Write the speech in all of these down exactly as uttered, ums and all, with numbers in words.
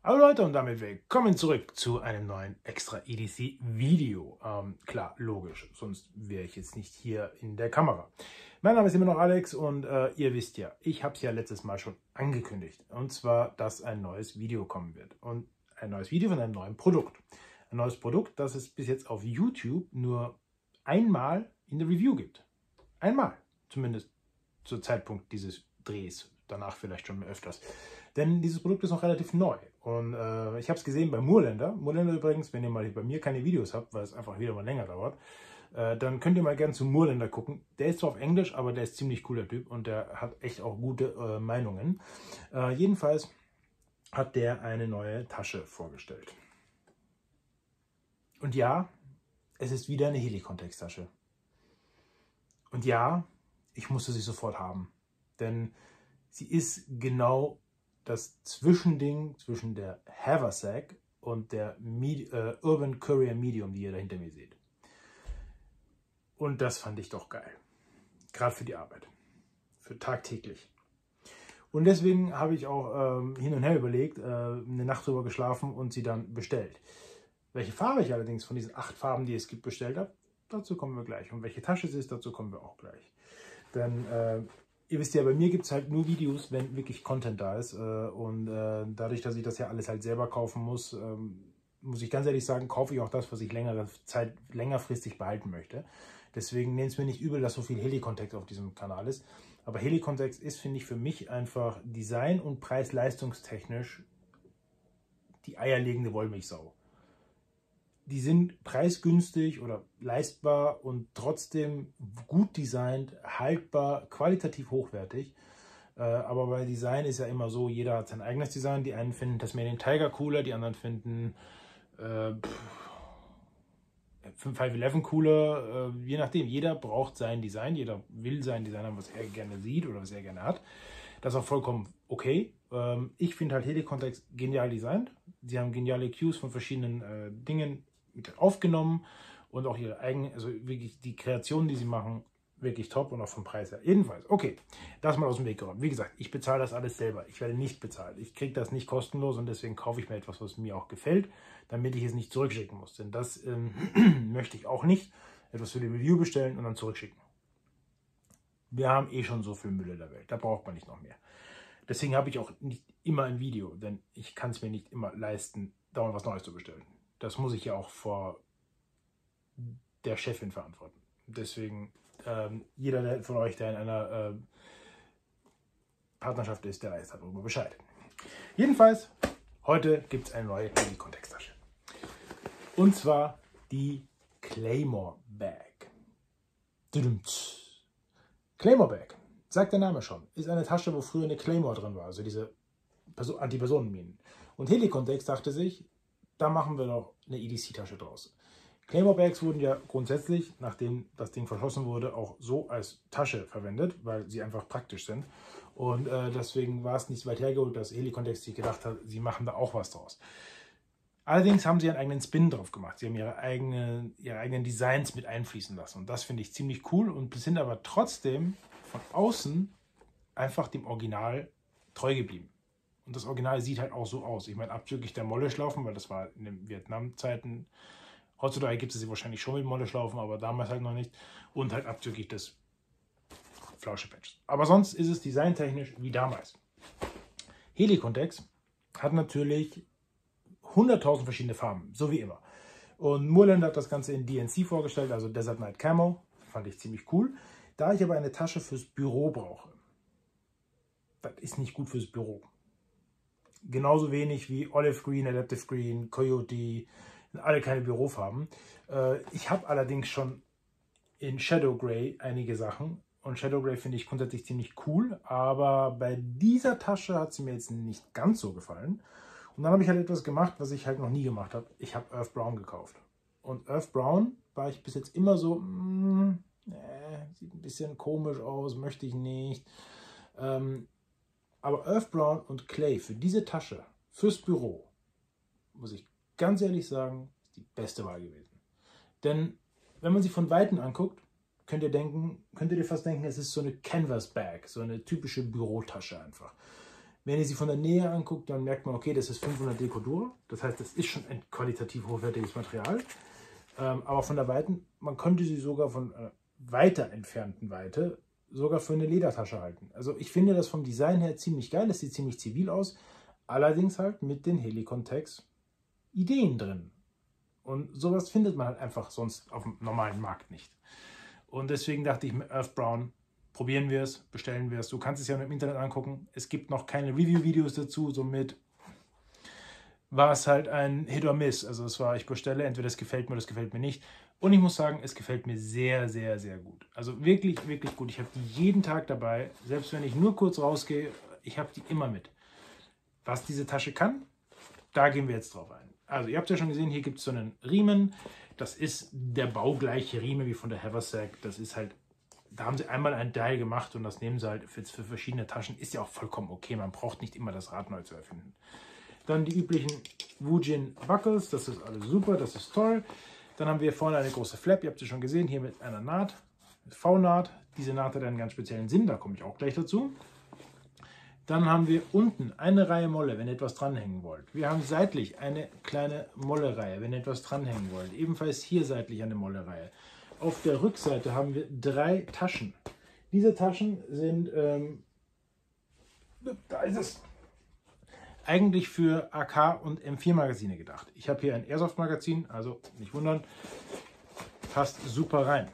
Hallo Leute und damit willkommen zurück zu einem neuen Extra E D C Video. Ähm, klar, logisch, sonst wäre ich jetzt nicht hier in der Kamera. Mein Name ist immer noch Alex und äh, ihr wisst ja, ich habe es ja letztes Mal schon angekündigt. Und zwar, dass ein neues Video kommen wird. Und ein neues Video von einem neuen Produkt. Ein neues Produkt, das es bis jetzt auf YouTube nur einmal in der Review gibt. Einmal, zumindest zum Zeitpunkt dieses Drehs. Danach vielleicht schon öfters. Denn dieses Produkt ist noch relativ neu. Und äh, ich habe es gesehen bei Moorlander. Moorlander übrigens, wenn ihr mal bei mir keine Videos habt, weil es einfach wieder mal länger dauert, äh, dann könnt ihr mal gerne zu Moorlander gucken. Der ist zwar auf Englisch, aber der ist ziemlich cooler Typ und der hat echt auch gute äh, Meinungen. Äh, jedenfalls hat der eine neue Tasche vorgestellt. Und ja, es ist wieder eine Helicontext-Tasche. Und ja, ich musste sie sofort haben. Denn sie ist genau das Zwischending zwischen der Haversack und der Medi äh, Urban Courier Medium, die ihr da hinter mir seht. Und das fand ich doch geil. Gerade für die Arbeit. Für tagtäglich. Und deswegen habe ich auch ähm, hin und her überlegt, äh, eine Nacht drüber geschlafen und sie dann bestellt. Welche Farbe ich allerdings von diesen acht Farben, die es gibt, bestellt habe, dazu kommen wir gleich. Und welche Tasche es ist, dazu kommen wir auch gleich. Denn äh, ihr wisst ja, bei mir gibt es halt nur Videos, wenn wirklich Content da ist. Und dadurch, dass ich das ja alles halt selber kaufen muss, muss ich ganz ehrlich sagen, kaufe ich auch das, was ich längere Zeit, längerfristig behalten möchte. Deswegen nehmt es mir nicht übel, dass so viel Helicontext auf diesem Kanal ist. Aber Helicontext ist, finde ich, für mich einfach Design- und Preis-leistungstechnisch die eierlegende Wollmilchsau. Die sind preisgünstig oder leistbar und trotzdem gut designt, haltbar, qualitativ hochwertig. Äh, aber bei Design ist ja immer so, jeder hat sein eigenes Design. Die einen finden das Made in Tiger cooler, die anderen finden äh, fünf elf cooler. Äh, je nachdem, jeder braucht sein Design, jeder will sein Design haben, was er gerne sieht oder was er gerne hat. Das ist auch vollkommen okay. Ähm, ich finde halt Helicontext genial designt. Sie haben geniale Cues von verschiedenen äh, Dingen mit aufgenommen und auch ihre eigenen, also wirklich die Kreationen, die sie machen, wirklich top und auch vom Preis her. Jedenfalls, okay, das mal aus dem Weg geräumt. Wie gesagt, ich bezahle das alles selber. Ich werde nicht bezahlt. Ich kriege das nicht kostenlos und deswegen kaufe ich mir etwas, was mir auch gefällt, damit ich es nicht zurückschicken muss. Denn das ähm, möchte ich auch nicht. Etwas für die Review bestellen und dann zurückschicken. Wir haben eh schon so viel Müll in der Welt. Da braucht man nicht noch mehr. Deswegen habe ich auch nicht immer ein Video, denn ich kann es mir nicht immer leisten, dauernd was Neues zu bestellen. Das muss ich ja auch vor der Chefin verantworten. Deswegen, ähm, jeder von euch, der in einer äh, Partnerschaft ist, der weiß darüber Bescheid. Jedenfalls, heute gibt es eine neue Helicontext-Tasche. Und zwar die Claymore Bag. Claymore Bag, sagt der Name schon, ist eine Tasche, wo früher eine Claymore drin war, also diese Anti-Personen-Minen. Und Helicontext dachte sich, da machen wir noch eine E D C-Tasche draus. Claymore Bags wurden ja grundsätzlich, nachdem das Ding verschlossen wurde, auch so als Tasche verwendet, weil sie einfach praktisch sind. Und äh, deswegen war es nicht weit hergeholt, dass Helicontext sich gedacht hat, sie machen da auch was draus. Allerdings haben sie einen eigenen Spin drauf gemacht. Sie haben ihre, eigene, ihre eigenen Designs mit einfließen lassen. Und das finde ich ziemlich cool und sind aber trotzdem von außen einfach dem Original treu geblieben. Und das Original sieht halt auch so aus. Ich meine, abzüglich der Molleschlaufen, weil das war in den Vietnam-Zeiten. Heutzutage gibt es sie wahrscheinlich schon mit Molleschlaufen, aber damals halt noch nicht. Und halt abzüglich des Flauschepatches. Aber sonst ist es designtechnisch wie damals. Helicontext hat natürlich hunderttausend verschiedene Farben, so wie immer. Und Moorlander hat das Ganze in D N C vorgestellt, also Desert Night Camo. Fand ich ziemlich cool. Da ich aber eine Tasche fürs Büro brauche, das ist nicht gut fürs Büro. Genauso wenig wie Olive Green, Adaptive Green, Coyote, alle keine Bürofarben. Ich habe allerdings schon in Shadow Grey einige Sachen und Shadow Grey finde ich grundsätzlich ziemlich cool, aber bei dieser Tasche hat sie mir jetzt nicht ganz so gefallen. Und dann habe ich halt etwas gemacht, was ich halt noch nie gemacht habe. Ich habe Earth Brown gekauft. Und Earth Brown war ich bis jetzt immer so, mm, äh, sieht ein bisschen komisch aus, möchte ich nicht. Ähm, Aber Earth Brown und Clay für diese Tasche, fürs Büro, muss ich ganz ehrlich sagen, ist die beste Wahl gewesen. Denn wenn man sie von Weitem anguckt, könnt ihr denken, könnt ihr fast denken, es ist so eine Canvas Bag, so eine typische Bürotasche einfach. Wenn ihr sie von der Nähe anguckt, dann merkt man, okay, das ist fünfhundert Decodur. Das heißt, das ist schon ein qualitativ hochwertiges Material. Ähm, aber von der Weiten, man könnte sie sogar von äh, weiter entfernten Weite sogar für eine Ledertasche halten. Also ich finde das vom Design her ziemlich geil. Das sieht ziemlich zivil aus. Allerdings halt mit den Helikon-Tex Ideen drin. Und sowas findet man halt einfach sonst auf dem normalen Markt nicht. Und deswegen dachte ich mir, Earth Brown, probieren wir es, bestellen wir es. Du kannst es ja im Internet angucken. Es gibt noch keine Review-Videos dazu, somit war es halt ein Hit or Miss. Also es war, ich bestelle, entweder es gefällt mir oder es gefällt mir nicht. Und ich muss sagen, es gefällt mir sehr, sehr, sehr gut. Also wirklich, wirklich gut. Ich habe die jeden Tag dabei, selbst wenn ich nur kurz rausgehe, ich habe die immer mit. Was diese Tasche kann, da gehen wir jetzt drauf ein. Also ihr habt ja schon gesehen, hier gibt es so einen Riemen. Das ist der baugleiche Riemen wie von der Haversack. Das ist halt, da haben sie einmal ein Teil gemacht und das nehmen sie halt für, für verschiedene Taschen. Ist ja auch vollkommen okay, man braucht nicht immer das Rad neu zu erfinden. Dann die üblichen Woojin Buckles, das ist alles super, das ist toll. Dann haben wir vorne eine große Flap, ihr habt sie schon gesehen, hier mit einer Naht, mit V-Naht. Diese Naht hat einen ganz speziellen Sinn, da komme ich auch gleich dazu. Dann haben wir unten eine Reihe Molle, wenn ihr etwas dranhängen wollt. Wir haben seitlich eine kleine Molle-Reihe, wenn ihr etwas dranhängen wollt. Ebenfalls hier seitlich eine Molle-Reihe. Auf der Rückseite haben wir drei Taschen. Diese Taschen sind, ähm, da ist es, eigentlich für A K und M vier Magazine gedacht. Ich habe hier ein Airsoft Magazin, also nicht wundern, passt super rein.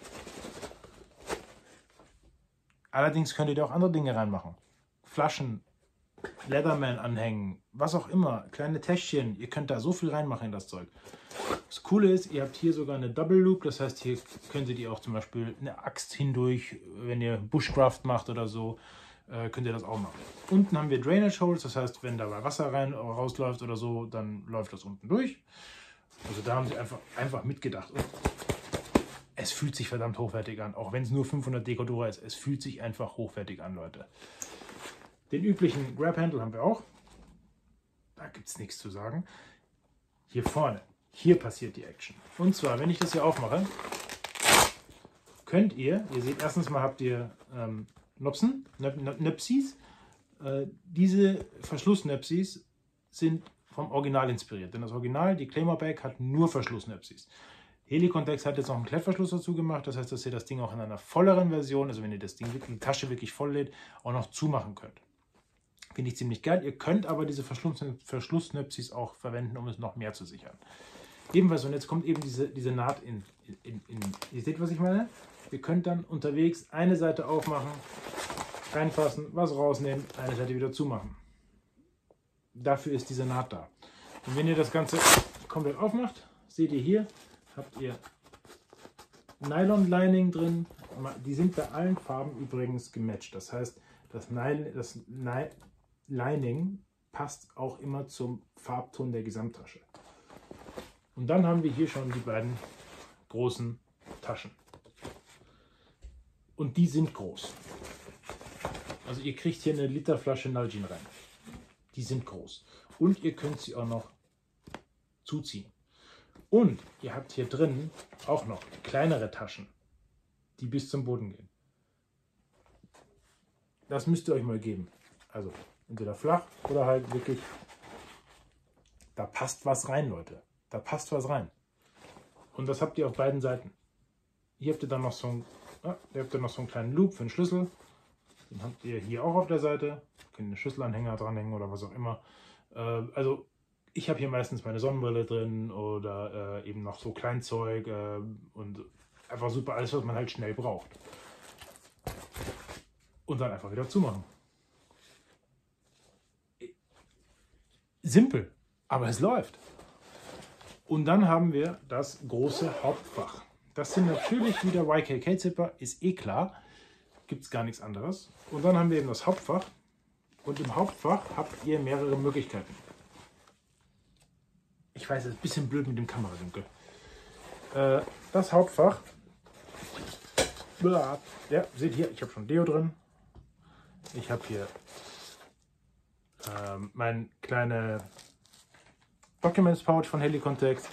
Allerdings könnt ihr da auch andere Dinge reinmachen. Flaschen, Leatherman anhängen, was auch immer, kleine Täschchen, ihr könnt da so viel reinmachen in das Zeug. Das Coole ist, ihr habt hier sogar eine Double Loop, das heißt, hier könntet ihr auch zum Beispiel eine Axt hindurch, wenn ihr Bushcraft macht oder so, äh, könnt ihr das auch machen. Unten haben wir Drainage Holes, das heißt, wenn da mal Wasser rein rausläuft oder so, dann läuft das unten durch. Also da haben sie einfach, einfach mitgedacht. Und es fühlt sich verdammt hochwertig an, auch wenn es nur fünfhundert Decodur ist, es fühlt sich einfach hochwertig an, Leute. Den üblichen Grab-Handle haben wir auch. Da gibt es nichts zu sagen. Hier vorne, hier passiert die Action. Und zwar, wenn ich das hier aufmache, könnt ihr, ihr seht erstens mal habt ihr ähm, Nopsen, Nöpsis. Äh, diese Verschlussnöpsis sind vom Original inspiriert. Denn das Original, die Claymore Bag, hat nur Verschlussnöpsis. Helikon-Tex hat jetzt noch einen Klettverschluss dazu gemacht. Das heißt, dass ihr das Ding auch in einer volleren Version, also wenn ihr das Ding, die Tasche wirklich voll lädt, auch noch zumachen könnt. Finde ich ziemlich geil. Ihr könnt aber diese Verschlussnöpsis auch verwenden, um es noch mehr zu sichern. Ebenfalls, und jetzt kommt eben diese, diese Naht in, in, in. Ihr seht, was ich meine? Ihr könnt dann unterwegs eine Seite aufmachen, reinfassen, was rausnehmen, eine Seite wieder zumachen. Dafür ist diese Naht da. Und wenn ihr das Ganze komplett aufmacht, seht ihr hier, habt ihr Nylon-Lining drin. Die sind bei allen Farben übrigens gematcht. Das heißt, das, Nylon, das Lining passt auch immer zum Farbton der Gesamttasche. Und dann haben wir hier schon die beiden großen Taschen. Und die sind groß. Also ihr kriegt hier eine Literflasche Nalgene rein. Die sind groß. Und ihr könnt sie auch noch zuziehen. Und ihr habt hier drin auch noch kleinere Taschen, die bis zum Boden gehen. Das müsst ihr euch mal geben. Also entweder flach oder halt wirklich, da passt was rein, Leute. Da passt was rein. Und das habt ihr auf beiden Seiten. Hier habt ihr dann noch so einen, ah, hier habt ihr noch so einen kleinen Loop für den Schlüssel. Den habt ihr hier auch auf der Seite. Könnt einen Schlüsselanhänger dranhängen oder was auch immer. Äh, also ich habe hier meistens meine Sonnenbrille drin oder äh, eben noch so Kleinzeug äh, und einfach super alles, was man halt schnell braucht. Und dann einfach wieder zumachen. Simpel, aber es läuft. Und dann haben wir das große Hauptfach. Das sind natürlich wieder Y K K-Zipper, ist eh klar. Gibt es gar nichts anderes. Und dann haben wir eben das Hauptfach. Und im Hauptfach habt ihr mehrere Möglichkeiten. Ich weiß, es ist ein bisschen blöd mit dem Kamerawinkel. Äh, das Hauptfach. Ja, seht hier, ich habe schon Deo drin. Ich habe hier ähm, mein kleine Documents Pouch von Helikon-Tex.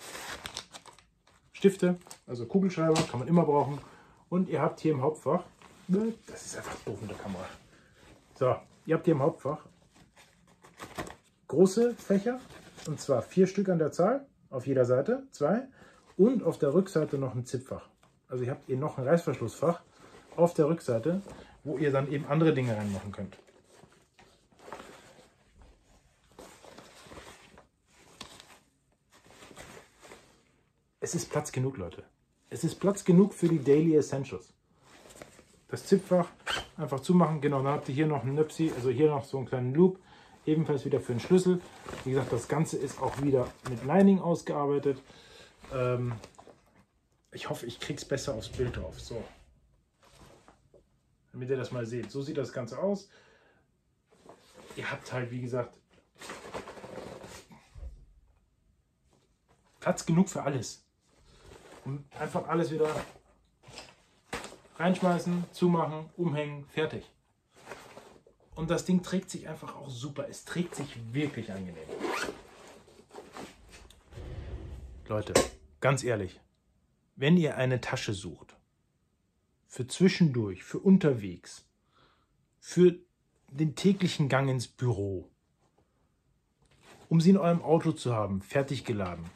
Stifte, also Kugelschreiber, kann man immer brauchen. Und ihr habt hier im Hauptfach, das ist einfach doof mit der Kamera. So, ihr habt hier im Hauptfach große Fächer, und zwar vier Stück an der Zahl, auf jeder Seite, zwei, und auf der Rückseite noch ein Zipfach. Also ihr habt hier noch ein Reißverschlussfach auf der Rückseite, wo ihr dann eben andere Dinge reinmachen könnt. Es ist Platz genug, Leute. Es ist Platz genug für die Daily Essentials. Das Zipfach einfach zumachen. Genau, dann habt ihr hier noch einen Nöpsi, also hier noch so einen kleinen Loop. Ebenfalls wieder für den Schlüssel. Wie gesagt, das Ganze ist auch wieder mit Lining ausgearbeitet. Ähm, ich hoffe, ich kriege es besser aufs Bild drauf. So. Damit ihr das mal seht. So sieht das Ganze aus. Ihr habt halt, wie gesagt, Platz genug für alles. Und einfach alles wieder reinschmeißen, zumachen, umhängen, fertig. Und das Ding trägt sich einfach auch super. Es trägt sich wirklich angenehm. Leute, ganz ehrlich, wenn ihr eine Tasche sucht, für zwischendurch, für unterwegs, für den täglichen Gang ins Büro, um sie in eurem Auto zu haben, fertig geladen,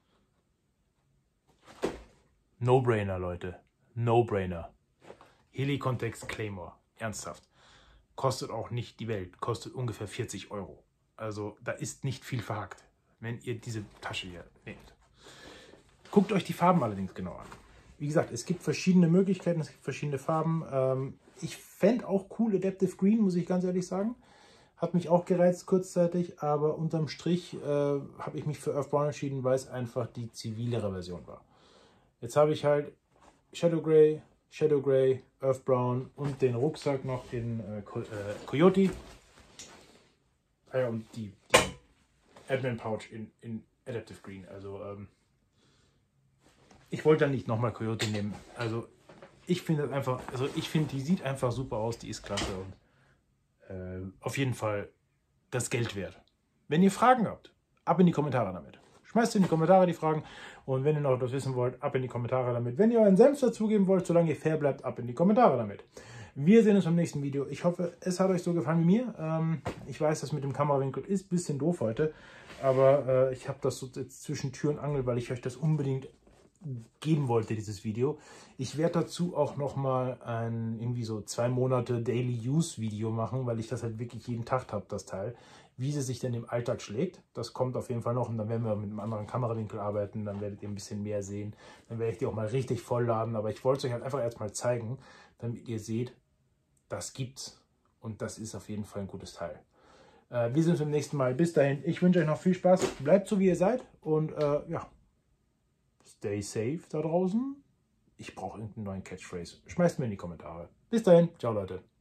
No-Brainer, Leute. No-Brainer. Helicontext Claymore. Ernsthaft. Kostet auch nicht die Welt. Kostet ungefähr vierzig Euro. Also da ist nicht viel verhackt, wenn ihr diese Tasche hier nehmt. Guckt euch die Farben allerdings genau an. Wie gesagt, es gibt verschiedene Möglichkeiten, es gibt verschiedene Farben. Ähm, ich fände auch cool Adaptive Green, muss ich ganz ehrlich sagen. Hat mich auch gereizt kurzzeitig, aber unterm Strich äh, habe ich mich für Earth Brown entschieden, weil es einfach die zivilere Version war. Jetzt habe ich halt Shadow Grey, Shadow Grey, Earth Brown und den Rucksack noch in äh, Co äh, Coyote. Ah ja, und die, die Admin Pouch in, in Adaptive Green. Also ähm, ich wollte dann nicht nochmal Coyote nehmen. Also ich finde das einfach, also ich finde, die sieht einfach super aus, die ist klasse und äh, auf jeden Fall das Geld wert. Wenn ihr Fragen habt, ab in die Kommentare damit. Schmeißt in die Kommentare die Fragen und wenn ihr noch etwas wissen wollt, ab in die Kommentare damit. Wenn ihr euren Senf dazugeben wollt, solange ihr fair bleibt, ab in die Kommentare damit. Wir sehen uns beim nächsten Video. Ich hoffe, es hat euch so gefallen wie mir. Ähm, ich weiß, das mit dem Kamerawinkel ist ein bisschen doof heute, aber äh, ich habe das so jetzt zwischen Tür und Angel, weil ich euch das unbedingt geben wollte, dieses Video. Ich werde dazu auch nochmal ein irgendwie so zwei Monate Daily Use Video machen, weil ich das halt wirklich jeden Tag habe, das Teil. Wie sie sich denn im Alltag schlägt, das kommt auf jeden Fall noch und dann werden wir mit einem anderen Kamerawinkel arbeiten, dann werdet ihr ein bisschen mehr sehen. Dann werde ich die auch mal richtig vollladen, aber ich wollte es euch halt einfach erstmal zeigen, damit ihr seht, das gibt's und das ist auf jeden Fall ein gutes Teil. Äh, wir sehen uns beim nächsten Mal. Bis dahin, ich wünsche euch noch viel Spaß, bleibt so wie ihr seid und äh, ja, stay safe da draußen. Ich brauche irgendeinen neuen Catchphrase. Schmeißt mir in die Kommentare. Bis dahin, ciao Leute.